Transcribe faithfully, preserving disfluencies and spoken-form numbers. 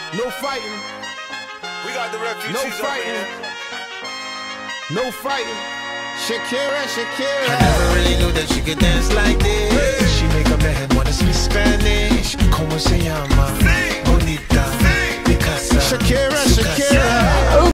No fighting. We got the refugees. No fighting. No fighting. Shakira, Shakira. I never really knew that she could dance like this. She make a man wanna speak Spanish. Como se llama?